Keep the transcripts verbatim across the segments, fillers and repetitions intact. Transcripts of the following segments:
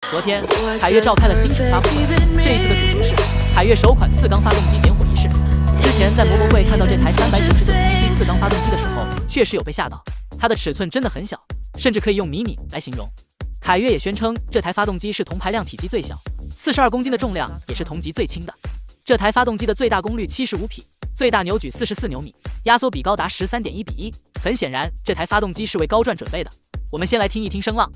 昨天，凯越召开了新品发布会，这一次的主角是凯越首款四缸发动机点火仪式。之前在摩博会看到这台三百九十九 C C 四缸发动机的时候，确实有被吓到，它的尺寸真的很小，甚至可以用迷你来形容。凯越也宣称，这台发动机是同排量体积最小，四十二公斤的重量也是同级最轻的。这台发动机的最大功率七十五匹，最大扭矩四十四牛米，压缩比高达 十三点一比一。很显然，这台发动机是为高转准备的。我们先来听一听声浪。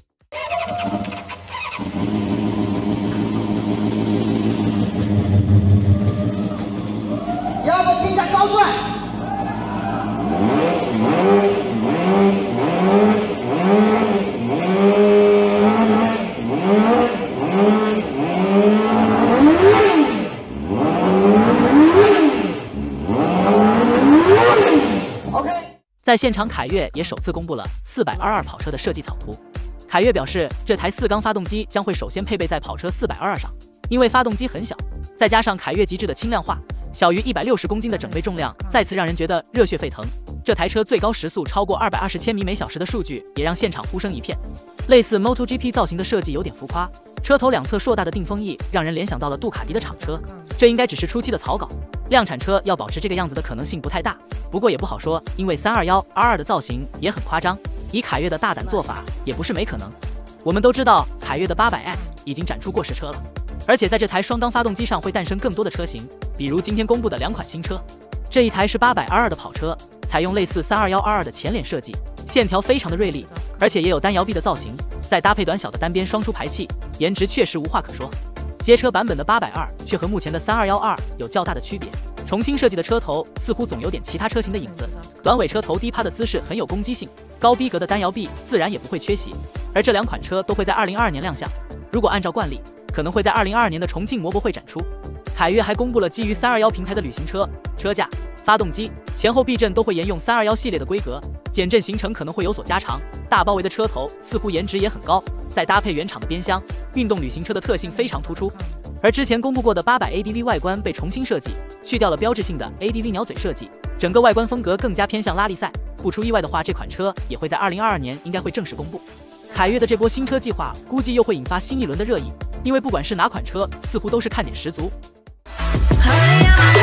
要不听一下高转。OK。 在现场，凯越也首次公布了四百二十二跑车的设计草图。凯越表示，这台四缸发动机将会首先配备在跑车四百二十二上，因为发动机很小，再加上凯越极致的轻量化，小于一百六十公斤的整备重量再次让人觉得热血沸腾。这台车最高时速超过二百二十千米每小时的数据也让现场呼声一片。类似 MotoGP 造型的设计有点浮夸，车头两侧硕大的定风翼让人联想到了杜卡迪的厂车，这应该只是初期的草稿，量产车要保持这个样子的可能性不太大。不过也不好说，因为三二一 R 二的造型也很夸张，以凯越的大胆做法也不是没可能。我们都知道凯越的 八百 X 已经展出过实车了，而且在这台双缸发动机上会诞生更多的车型，比如今天公布的两款新车。这一台是 八百 R 二的跑车，采用类似 三二一 R 二的前脸设计，线条非常的锐利，而且也有单摇臂的造型，再搭配短小的单边双出排气，颜值确实无话可说。街车版本的 八百 R 却和目前的 三二一 R 二有较大的区别，重新设计的车头似乎总有点其他车型的影子，短尾车头低趴的姿势很有攻击性，高逼格的单摇臂自然也不会缺席。而这两款车都会在二零二二年亮相，如果按照惯例，可能会在二零二二年的重庆摩博会展出。凯越还公布了基于三二一平台的旅行车，车架、发动机、前后避震都会沿用三二一系列的规格，减震行程可能会有所加长。大包围的车头似乎颜值也很高，再搭配原厂的边箱，运动旅行车的特性非常突出。而之前公布过的八百 A D V 外观被重新设计，去掉了标志性的 A D V 鸟嘴设计，整个外观风格更加偏向拉力赛。不出意外的话，这款车也会在二零二二年应该会正式公布。凯越的这波新车计划估计又会引发新一轮的热议，因为不管是哪款车，似乎都是看点十足。